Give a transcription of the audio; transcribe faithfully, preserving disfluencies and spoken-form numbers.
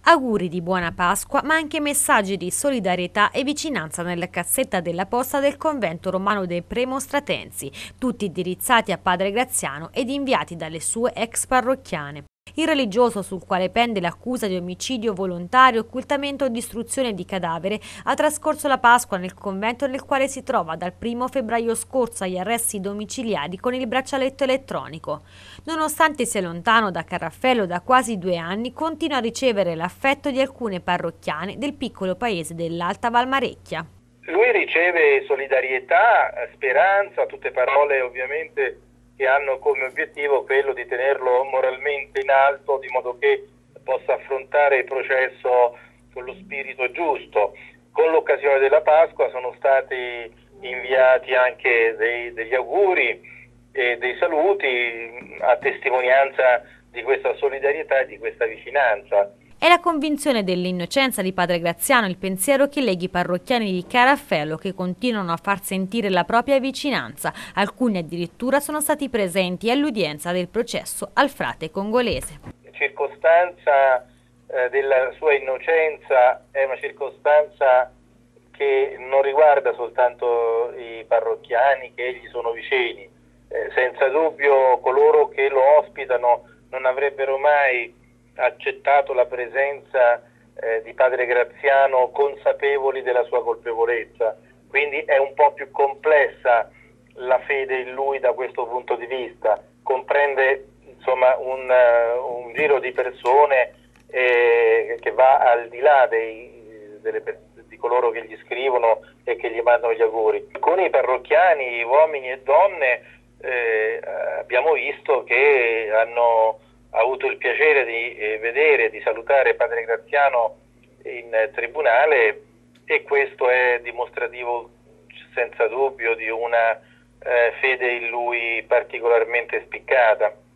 Auguri di buona Pasqua, ma anche messaggi di solidarietà e vicinanza nella cassetta della posta del convento romano dei Premonstratensi, tutti indirizzati a Padre Graziano ed inviati dalle sue ex parrocchiane. Il religioso, sul quale pende l'accusa di omicidio volontario, occultamento o distruzione di cadavere, ha trascorso la Pasqua nel convento nel quale si trova dal primo febbraio scorso agli arresti domiciliari con il braccialetto elettronico. Nonostante sia lontano da Carraffello da quasi due anni, continua a ricevere l'affetto di alcune parrocchiane del piccolo paese dell'Alta Valmarecchia. Lui riceve solidarietà, speranza, tutte parole ovviamente che hanno come obiettivo quello di tenerlo moralmente in alto, di modo che possa affrontare il processo con lo spirito giusto. Con l'occasione della Pasqua sono stati inviati anche dei, degli auguri e dei saluti a testimonianza di questa solidarietà e di questa vicinanza. È la convinzione dell'innocenza di Padre Graziano il pensiero che leghi i parrocchiani di Carraffello, che continuano a far sentire la propria vicinanza. Alcuni addirittura sono stati presenti all'udienza del processo al frate congolese. La circostanza eh, della sua innocenza è una circostanza che non riguarda soltanto i parrocchiani che gli sono vicini. Eh, senza dubbio coloro che lo ospitano non avrebbero mai accettato la presenza eh, di Padre Graziano consapevoli della sua colpevolezza, quindi è un po' più complessa la fede in lui da questo punto di vista, comprende insomma un, uh, un giro di persone eh, che va al di là dei, delle, di coloro che gli scrivono e che gli mandano gli auguri. Alcuni parrocchiani, uomini e donne, eh, abbiamo visto che hanno ha avuto il piacere di eh, vedere, di salutare Padre Graziano in eh, tribunale, e questo è dimostrativo senza dubbio di una eh, fede in lui particolarmente spiccata.